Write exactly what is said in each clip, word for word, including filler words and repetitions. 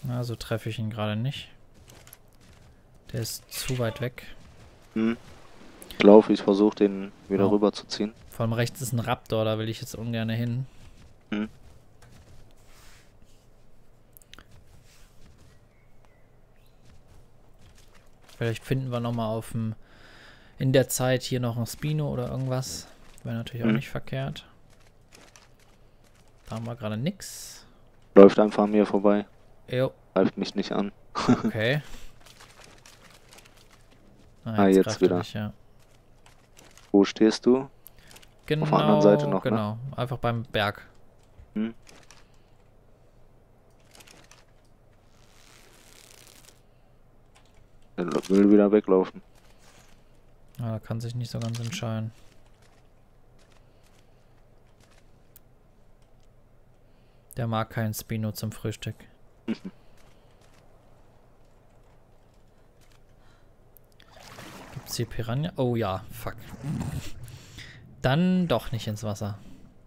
Also treffe ich ihn gerade nicht. Der ist zu weit weg. Hm. Ich laufe, ich versuche den wieder Oh. rüber zu ziehen. Vor allem rechts ist ein Raptor, da will ich jetzt ungern hin. Hm. Vielleicht finden wir nochmal auf dem in der Zeit hier noch ein Spino oder irgendwas. Wäre natürlich hm. auch nicht verkehrt. Da haben wir gerade nix. Läuft einfach an mir vorbei. Jo. Greift mich nicht an. Okay. Ah, jetzt greift er wieder. mich, ja. Wo stehst du? Genau, Auf der anderen Seite noch, genau. ne? Einfach beim Berg. Hm. Der will wieder weglaufen. Ja, da kann sich nicht so ganz entscheiden. Der mag keinen Spino zum Frühstück. Gibt's hier Piranha? Oh ja, fuck. Dann doch nicht ins Wasser.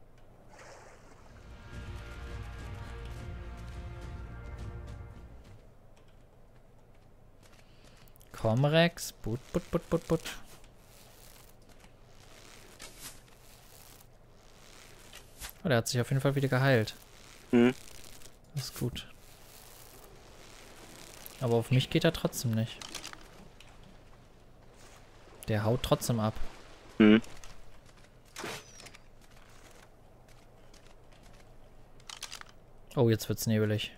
Komm, Rex. Put, put, put, put, put. Oh, der hat sich auf jeden Fall wieder geheilt. Hm. Das ist gut. Aber auf mich geht er trotzdem nicht. Der haut trotzdem ab. Hm. Oh, jetzt wird's nebelig.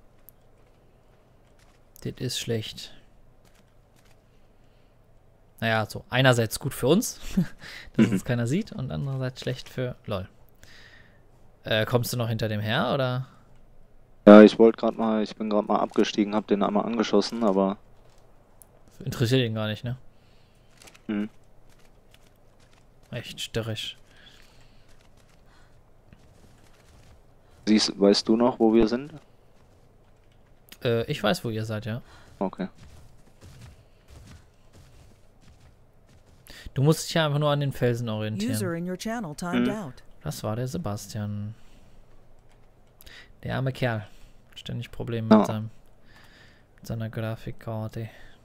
Das ist schlecht. Naja, so einerseits gut für uns, dass Mhm. uns keiner sieht, und andererseits schlecht für LOL. Äh, kommst du noch hinter dem her, oder? Ja, ich wollte gerade mal, ich bin gerade mal abgestiegen, hab den einmal angeschossen, aber Interessiert ihn gar nicht, ne? hm. Echt störrisch. Siehst, weißt du noch, wo wir sind? Äh, ich weiß, wo ihr seid, ja. Okay. Du musst dich ja einfach nur an den Felsen User orientieren. in your channel timed Mhm. out. Das war der Sebastian. Der arme Kerl. Ständig Probleme Ja. mit seinem mit seiner Grafikkarte.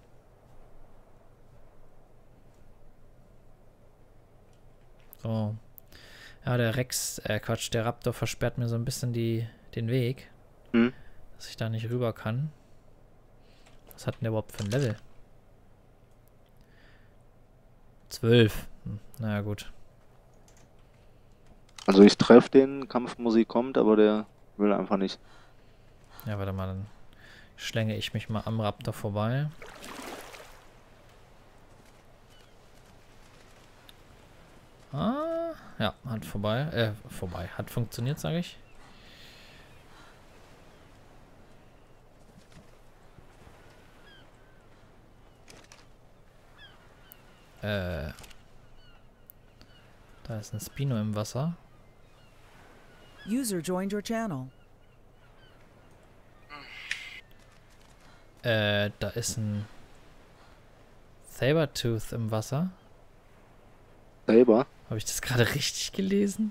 So. Ja, der Rex, äh Quatsch, der Raptor versperrt mir so ein bisschen die, den Weg. Hm. Dass ich da nicht rüber kann. Was hat denn der überhaupt für ein Level? Zwölf. Hm, naja, gut. Also ich treffe den, Kampfmusik kommt, aber der will einfach nicht. Ja, warte mal, dann schlänge ich mich mal am Raptor vorbei. Ah, ja, hat vorbei. Äh, vorbei. Hat funktioniert, sage ich. Äh. Da ist ein Spino im Wasser. User joined your channel. Äh, da ist ein Sabertooth im Wasser. Selber? Habe ich das gerade richtig gelesen?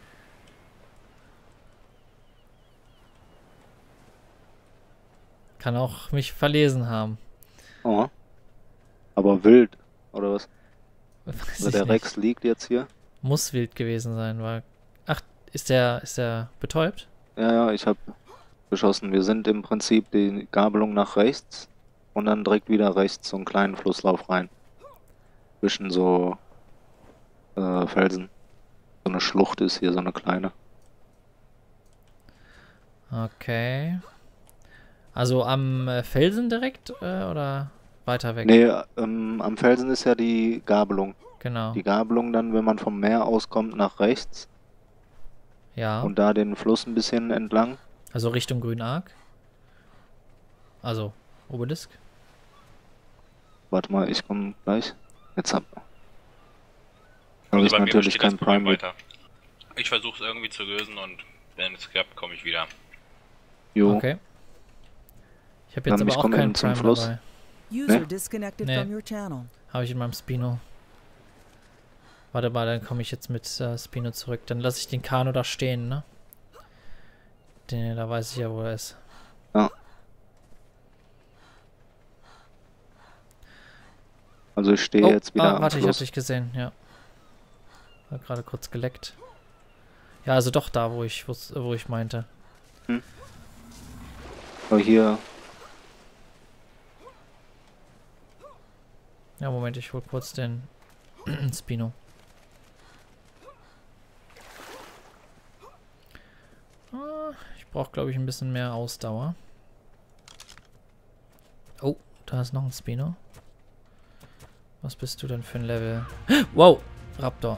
Kann auch mich verlesen haben. Oh. Aber wild, oder was? Weiß Also ich der nicht. Rex liegt jetzt hier. Muss wild gewesen sein, weil... Ach, ist der, ist der betäubt? Ja, ja, ich habe geschossen. Wir sind im Prinzip die Gabelung nach rechts und dann direkt wieder rechts so einen kleinen Flusslauf rein. Zwischen so äh, Felsen. So eine Schlucht ist hier, so eine kleine. Okay. Also am äh, Felsen direkt äh, oder weiter weg? Nee, ähm, am Felsen ist ja die Gabelung. Genau. Die Gabelung dann, wenn man vom Meer auskommt, nach rechts Ja. und da den Fluss ein bisschen entlang. Also Richtung Grünark. Also Obelisk. Warte mal, ich komme gleich. Jetzt hab, hab Also ich bei mir natürlich besteht das kein Problem Prime mit. weiter. Ich versuche es irgendwie zu lösen und wenn es klappt, komme ich wieder. Jo, Okay. Ich habe Dann jetzt aber ich auch komme keinen eben zum Prime Fluss. dabei. User Ne? disconnected Nee. from your channel. Habe ich in meinem Spino. Warte mal, dann komme ich jetzt mit äh, Spino zurück. Dann lasse ich den Kano da stehen, ne? Den, da weiß ich ja, wo er ist. Ja. Also ich stehe Oh, jetzt wieder ah, am warte, ich hab Fluss. dich gesehen, ja. War gerade kurz geleckt. Ja, also doch da, wo ich, wo's- wo ich meinte. Aber hier, Ja, Moment, ich hol kurz den Spino. Ah, ich brauche, glaube ich, ein bisschen mehr Ausdauer. Oh, da ist noch ein Spino. Was bist du denn für ein Level? Wow, Raptor.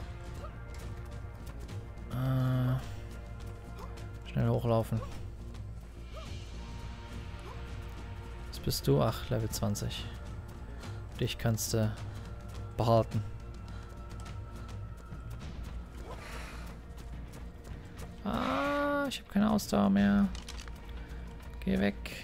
Äh, schnell hochlaufen. Was bist du? Ach, Level zwanzig. Dich kannst du behalten. Ah, ich habe keine Ausdauer mehr. Geh weg.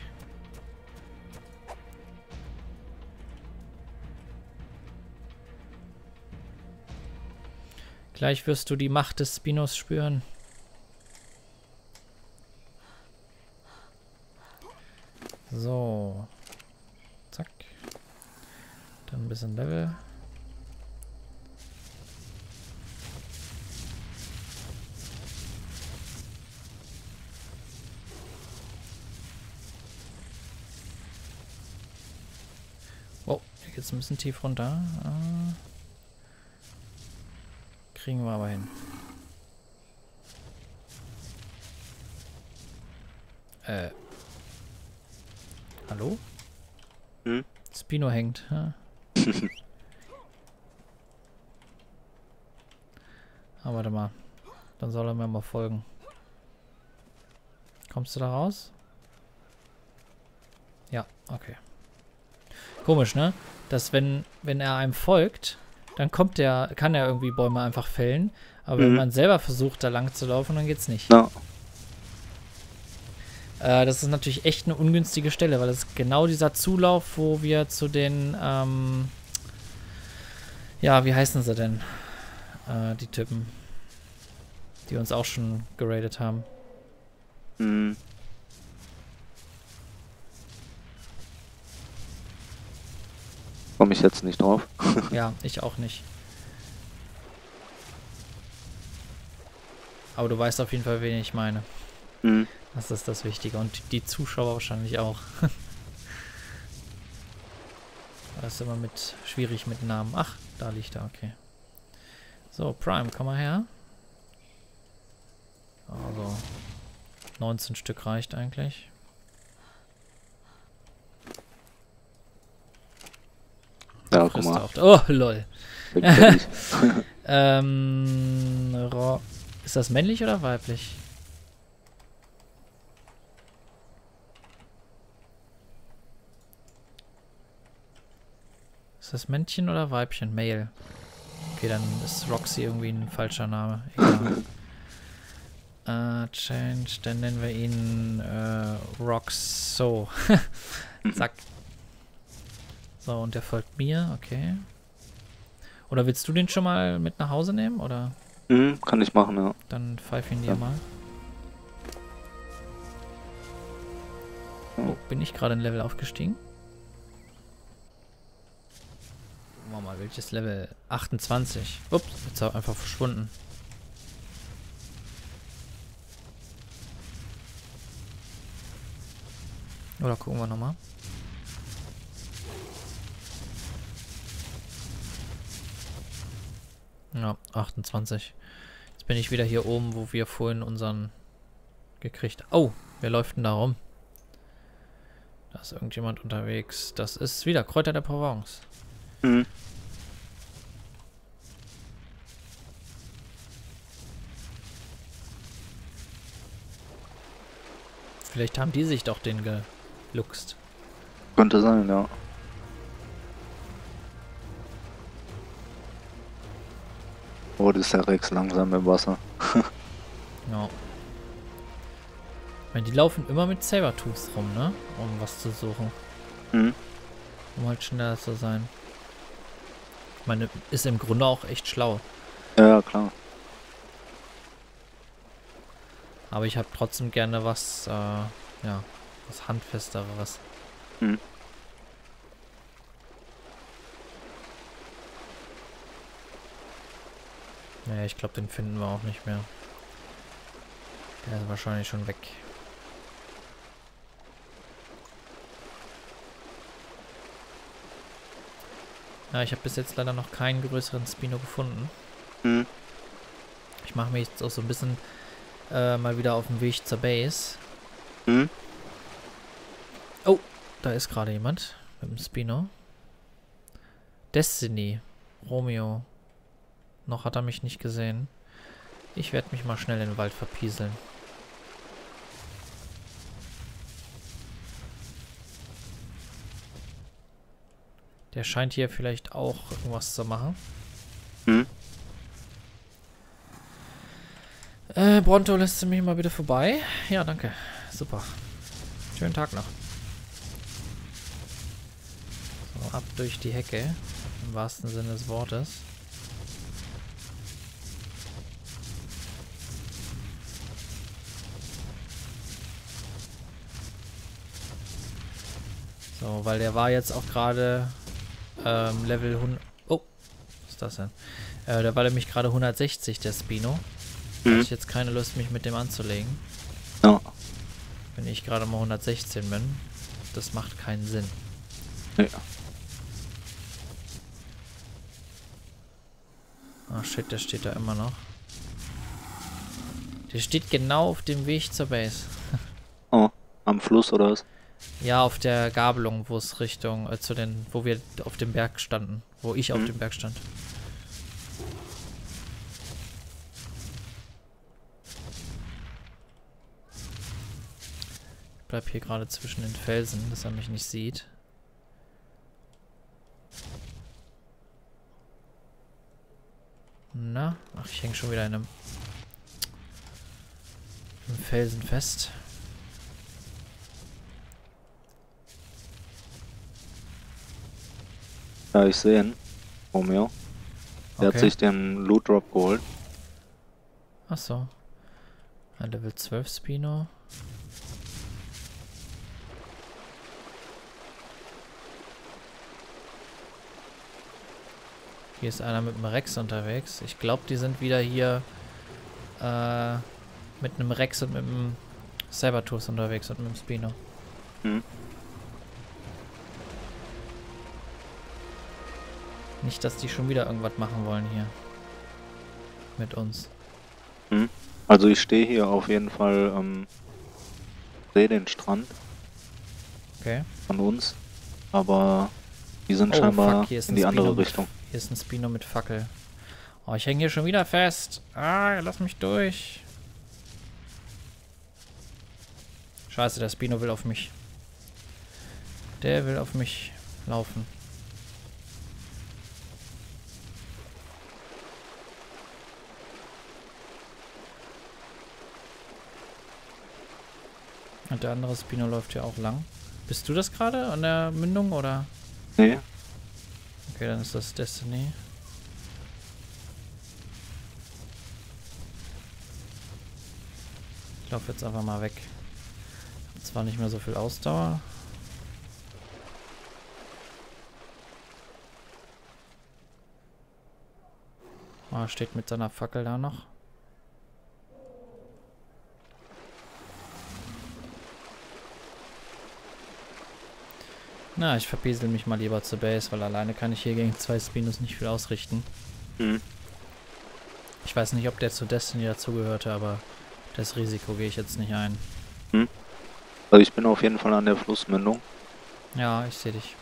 Gleich wirst du die Macht des Spinos spüren. So. Zack. Dann ein bisschen Level. Oh, hier geht's ein bisschen tief runter. Ah. Kriegen wir aber hin. Äh. Hallo? Hm? Spino hängt. Ja. Ah, warte mal. Dann soll er mir mal folgen. Kommst du da raus? Ja, okay. Komisch, ne? Dass wenn, wenn er einem folgt, dann kommt der, kann er irgendwie Bäume einfach fällen. Aber wenn Mhm. man selber versucht, da lang zu laufen, dann geht's nicht. na, Äh, das ist natürlich echt eine ungünstige Stelle, weil das ist genau dieser Zulauf, wo wir zu den, ähm, ja, wie heißen sie denn? Äh, die Typen, die uns auch schon geradet haben. hm, komme ich jetzt nicht drauf. Ja, ich auch nicht. Aber du weißt auf jeden Fall, wen ich meine. Hm, Das ist das Wichtige. Und die Zuschauer wahrscheinlich auch. Das ist immer mit schwierig mit Namen. Ach, da liegt er, okay. So, Prime, komm mal her. Also, neunzehn Stück reicht eigentlich. ja, guck Frisst mal. auch. Oh, lol. Weg fertig. Ähm, Ro ist das männlich oder weiblich? Ist das Männchen oder Weibchen? Male. Okay, dann ist Roxy irgendwie ein falscher Name. Egal. äh, change, dann nennen wir ihn äh, Roxo. Zack. So, und der folgt mir, okay. Oder willst du den schon mal mit nach Hause nehmen, oder? Hm, kann ich machen, ja. Dann pfeif ihn dir Ja. mal. Oh, bin ich gerade ein Level aufgestiegen? Gucken wir mal, welches Level? achtundzwanzig. Ups, jetzt ist er einfach verschwunden. Oder gucken wir nochmal. Ja, achtundzwanzig. Jetzt bin ich wieder hier oben, wo wir vorhin unseren gekriegt. Oh, wer läuft denn da rum? Da ist irgendjemand unterwegs. Das ist wieder Kräuter der Provence. Hm, Vielleicht haben die sich doch den geluchst. könnte sein, ja. Oh, das ist der Rex langsam im Wasser. Ja. Ich meine, die laufen immer mit Sabertooths rum, ne? Um was zu suchen. Hm, Um halt schneller zu sein. Ich meine, ist im Grunde auch echt schlau. ja, ja, klar. Aber ich habe trotzdem gerne was, äh, ja, was Handfesteres. Hm. Naja, ich glaube, den finden wir auch nicht mehr. Der ist wahrscheinlich schon weg. Ja, ich habe bis jetzt leider noch keinen größeren Spino gefunden. Hm. Ich mache mich jetzt auch so ein bisschen äh, mal wieder auf dem Weg zur Base. Hm. Oh, da ist gerade jemand mit dem Spino. Destiny. Romeo. Noch hat er mich nicht gesehen. Ich werde mich mal schnell in den Wald verpieseln. Der scheint hier vielleicht auch irgendwas zu machen. Hm. Äh, Bronto, lässt du mich mal bitte vorbei? Ja, danke. Super. Schönen Tag noch. So, ab durch die Hecke. Im wahrsten Sinne des Wortes. So, weil der war jetzt auch gerade ähm, Level hundert... Oh, was ist das denn? Äh, der war nämlich gerade hundertsechzig, der Spino. Da Mhm. habe ich jetzt keine Lust, mich mit dem anzulegen. Ja. Wenn ich gerade mal hundertsechzehn bin. Das macht keinen Sinn. Nee. Ah, shit, der steht da immer noch. Der steht genau auf dem Weg zur Base. Oh, am Fluss oder was? Ja, auf der Gabelung, wo es Richtung, äh, zu den, wo wir auf dem Berg standen. Wo ich auf Mhm. dem Berg stand. Ich bleib hier gerade zwischen den Felsen, dass er mich nicht sieht. Na, ach, ich hänge schon wieder in einem, einem Felsen fest. Ja, ich sehe ihn. Romeo. Der Okay. hat sich den Loot Drop geholt. Achso. Ein Level zwölf Spino. Hier ist einer mit einem Rex unterwegs. Ich glaube, die sind wieder hier äh, mit einem Rex und mit einem Sabertooth unterwegs und mit einem Spino. Hm. Nicht, dass die schon wieder irgendwas machen wollen hier. Mit uns. Hm. Also ich stehe hier auf jeden Fall, ähm, sehe den Strand Okay. von uns, aber die sind Oh, scheinbar fuck, hier ist in ein die andere Spino mit- Richtung. Hier ist ein Spino mit Fackel. Oh, ich hänge hier schon wieder fest. Ah, lass mich durch. Scheiße, der Spino will auf mich. Der will auf mich laufen. Und der andere Spino läuft hier auch lang. Bist du das gerade an der Mündung oder? Nee, Okay, dann ist das Destiny. Ich laufe jetzt einfach mal weg. Hab zwar nicht mehr so viel Ausdauer. Oh, er steht mit seiner Fackel da noch. Na, ich verpiesel mich mal lieber zur Base, weil alleine kann ich hier gegen zwei Spinos nicht viel ausrichten. hm. Ich weiß nicht, ob der zu Destiny dazugehörte, aber das Risiko gehe ich jetzt nicht ein. Also ich bin auf jeden Fall an der Flussmündung. Ja, ich sehe dich.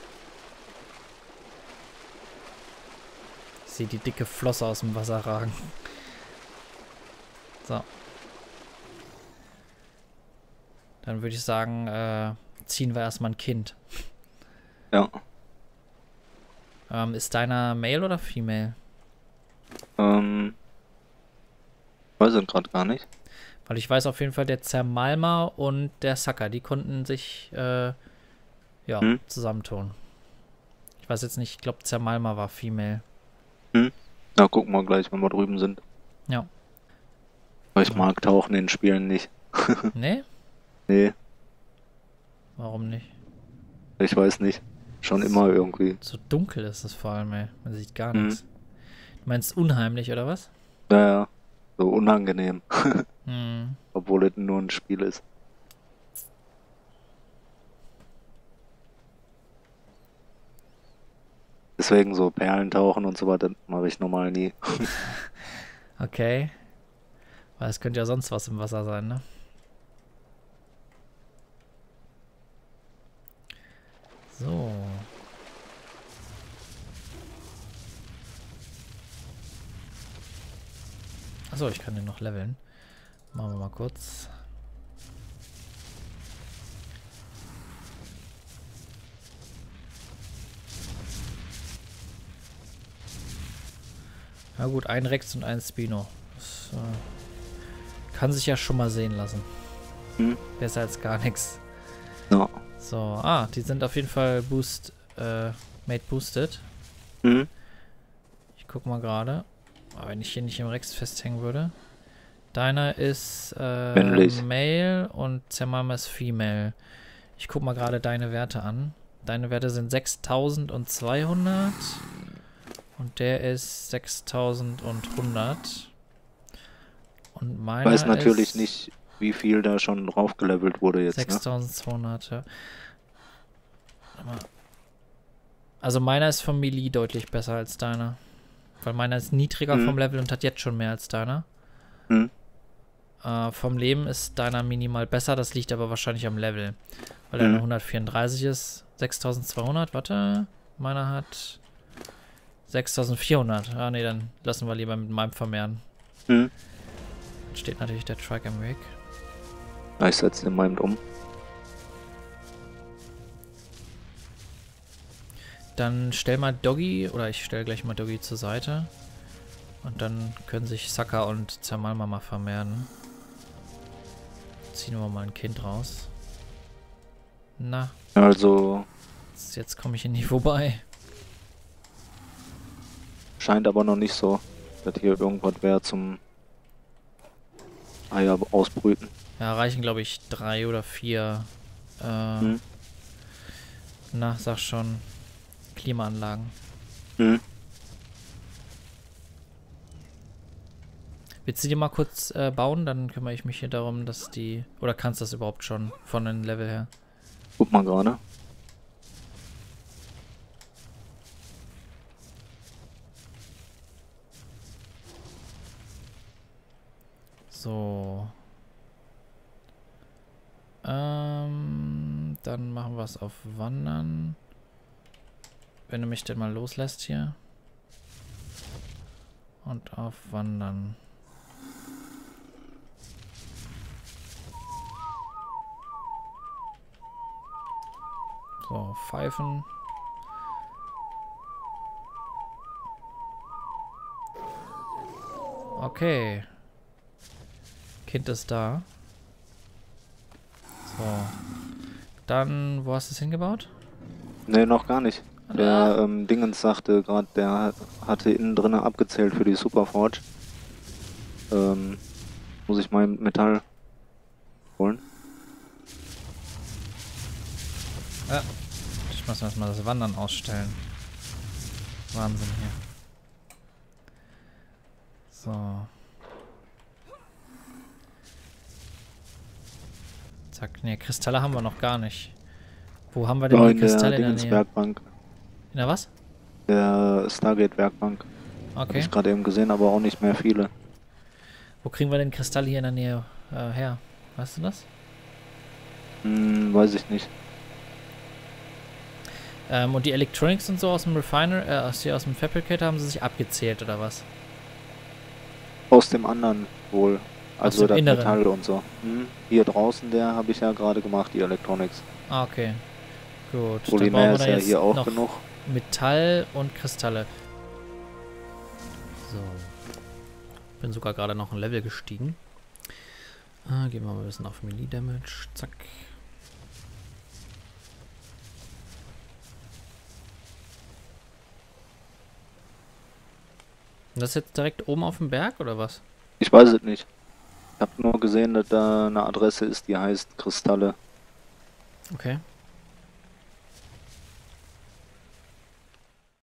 Ich sehe die dicke Flosse aus dem Wasser ragen. So. Dann würde ich sagen, äh, ziehen wir erstmal ein Kind. Ja. Ähm, ist deiner Male oder Female? Ähm, weiß ich gerade gar nicht. Weil ich weiß auf jeden Fall, der Zermalma und der Sucker, die konnten sich äh, ja, Hm. zusammentun. Ich weiß jetzt nicht, ich glaube Zermalma war Female. Na, gucken wir gleich, wenn wir drüben sind. Ja. Weil ich Ja. mag Tauchen in Spielen nicht. Nee? Nee, Warum nicht? ich weiß nicht. Schon immer irgendwie. So dunkel ist es vor allem, ey. Man sieht gar Mhm. nichts. Du meinst unheimlich, oder was? Ja, ja. So unangenehm. Hm. Obwohl es nur ein Spiel ist. Deswegen so Perlentauchen und so weiter mache ich normal nie. Okay. Weil es könnte ja sonst was im Wasser sein, ne? So. Achso, ich kann den noch leveln. Machen wir mal kurz. Na gut, ein Rex und ein Spino. Das äh, kann sich ja schon mal sehen lassen. Hm? Besser als gar nichts. Ja. So, ah, die sind auf jeden Fall boost, äh, made boosted. Hm? Ich guck mal gerade. Aber wenn ich hier nicht im Rex festhängen würde. Deiner ist äh, Männlich. Male und Zermama ist Female. Ich guck mal gerade deine Werte an. Deine Werte sind sechstausendzweihundert und der ist sechstausendhundert. Und Ich meiner weiß natürlich ist nicht, wie viel da schon drauf gelevelt wurde jetzt, ne? sechstausendzweihundert, ja. Warte mal. Also meiner ist vom Melee deutlich besser als deiner. Weil meiner ist niedriger Mhm. vom Level und hat jetzt schon mehr als deiner. Hm? Äh, vom Leben ist deiner minimal besser, das liegt aber wahrscheinlich am Level. Weil er Mhm. eine hundertvierunddreißig ist. sechstausendzweihundert, warte. Meiner hat sechstausendvierhundert. Ah ne, dann lassen wir lieber mit meinem vermehren. Hm? Dann steht natürlich der Trike im Weg. Ja, ich setze den mal um. Dann stell mal Doggy, oder ich stelle gleich mal Doggy zur Seite. Und dann können sich Saka und Zermalma mal vermehren. Ziehen wir mal ein Kind raus. Na, Also, jetzt, jetzt komme ich hier nie vorbei. scheint aber noch nicht so, dass hier irgendwas wäre zum Eier ausbrüten. Ja, reichen glaube ich drei oder vier. Äh, Hm? Na, sag schon. Klimaanlagen. Hm? Willst du die mal kurz äh, bauen? Dann kümmere ich mich hier darum, dass die... Oder kannst du das überhaupt schon von den Level her? Guck mal gerade. So. Ähm, dann machen wir es auf Wandern. Wenn du mich denn mal loslässt hier. Und auf Wandern. So, Pfeifen. Okay. Kind ist da. So. Dann, wo hast du es hingebaut? Ne, noch gar nicht. Der ähm, Dingens sagte gerade, der hatte innen drin abgezählt für die Superforge. Ähm, muss ich mein Metall holen? Ja. Ich muss erstmal das Wandern ausstellen. Wahnsinn hier. So. Zack. Ne, Kristalle haben wir noch gar nicht. Wo haben wir denn Oh, die in der Kristalle in der Dingens Nähe? Werkbank. In der was? Der Stargate Werkbank. Habe Okay. ich gerade eben gesehen, aber auch nicht mehr viele. Wo kriegen wir denn Kristalle hier in der Nähe äh, her? Weißt du das? Hm, weiß ich nicht. Ähm, und die Electronics und so aus dem Refiner, äh, aus, hier aus dem Fabricator haben sie sich abgezählt, oder was? Aus dem anderen wohl. Aus Also dem das Inneren. Metall und so. Hm? Hier draußen, der habe ich ja gerade gemacht, die Electronics. Ah, okay. Gut. Dann Polymer brauchen wir ist dann ja jetzt hier auch noch genug. Metall und Kristalle. So. Bin sogar gerade noch ein Level gestiegen. Ah, gehen wir mal ein bisschen auf Melee Damage. Zack. Und das ist jetzt direkt oben auf dem Berg, oder was? Ich weiß es nicht. Ich habe nur gesehen, dass da eine Adresse ist, die heißt Kristalle. Okay.